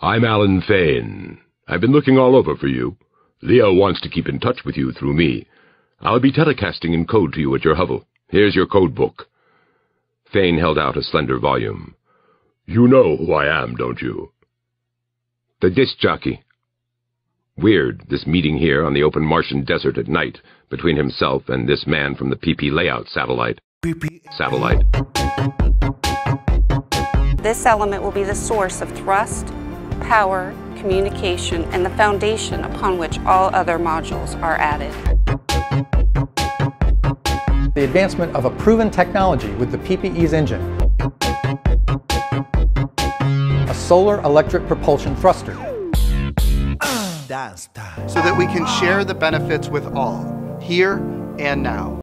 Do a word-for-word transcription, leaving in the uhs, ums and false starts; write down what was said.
I'm Alan Fane. I've been looking all over for you. Leo wants to keep in touch with you through me. I'll be telecasting in code to you at your hovel. Here's your code book. Fane held out a slender volume. You know who I am, don't you? The disc jockey. Weird, this meeting here on the open Martian desert at night between himself and this man from the P P layout satellite. P P satellite. This element will be the source of thrust, power, communication, and the foundation upon which all other modules are added. The advancement of a proven technology with the P P E's engine. A solar electric propulsion thruster. So that we can share the benefits with all, here and now.